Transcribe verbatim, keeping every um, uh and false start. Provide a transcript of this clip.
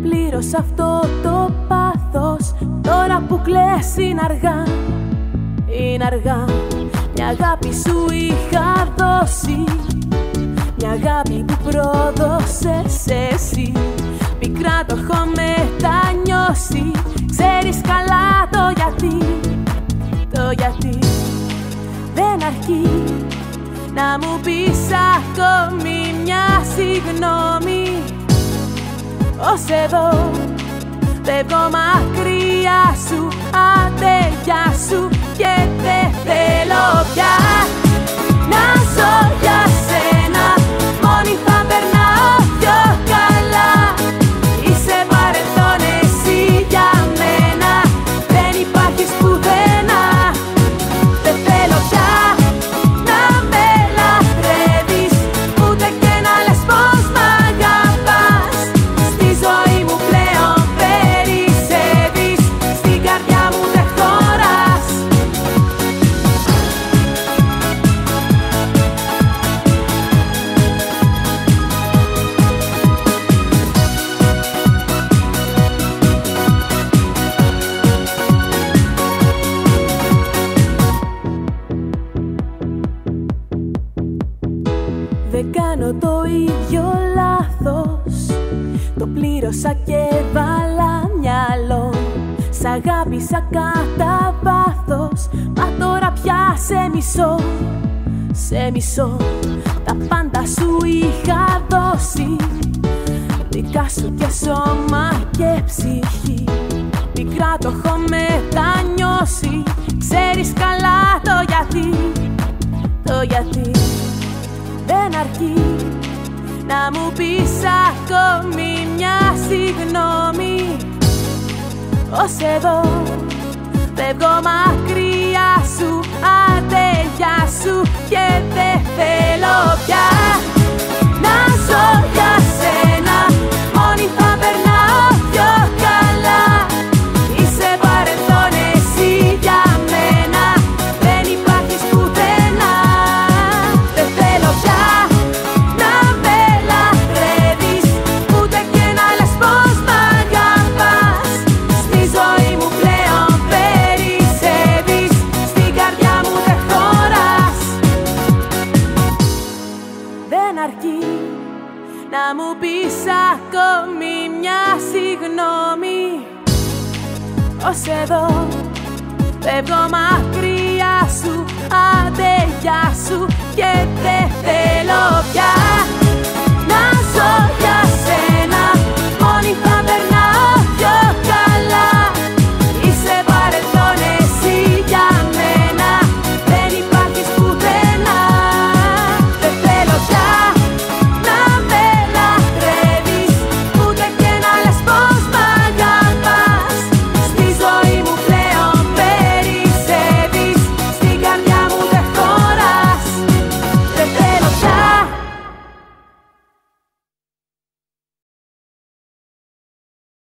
πλήρωσα αυτό το πάθος. Τώρα που κλαις είναι αργά, είναι αργά. Μια αγάπη σου είχα δώσει, μια αγάπη που πρόδωσες εσύ. Πικρά το έχω μετανιώσει, ξέρεις καλά το γιατί, το γιατί. Δεν αρκεί να μου πεις ακόμη μια συγγνώμη. Ως εδώ φεύγω μακριά σου, άντε γεια σου, και δεν θέλω πια να ζω για σένα. Μόνη θα περνάω πιο καλά, είσαι παρελθόν εσύ για μένα. Δεν υπάρχεις πουθενά, δεν θέλω πια να με λατρεύεις, ούτε και να λες πως μ' αγαπάς. Στη ζωή μου πλέον περισσεύεις, στην καρδιά μου δεν χωράς. Δεν κάνω το ίδιο λάθος, το πλήρωσα και βάλα μυαλό. Σ' αγάπησα κατά βάθος, μα τώρα πια σε μισώ, σε μισώ. Τα πάντα σου είχα δώσει, δικά σου και σώμα και ψυχή. Πικρά το έχω μετανιώσει, ξέρεις καλά το γιατί, το γιατί. Δεν αρκεί να μου πεις ακόμη μια συγγνώμη. Ως εδώ φεύγω μακριά σου, άντε γεια σου, και δεν θέλω πια να ζω για σένα. Μόνη θα περνάω πιο καλά, είσαι παρελθόν εσύ για μένα. Δεν υπάρχεις πουθενά, δεν θέλω πια να με λατρεύεις, ούτε και να λες πως μ' αγαπάς. Στη ζωή μου πλέον περισσεύεις, στην καρδιά μου δεν χωράς. Δεν αρκεί να μου πεις ακόμη μια συγγνώμη. Ως εδώ φεύγω μακριά σου, άντε γεια σου, και δεν θέλω πια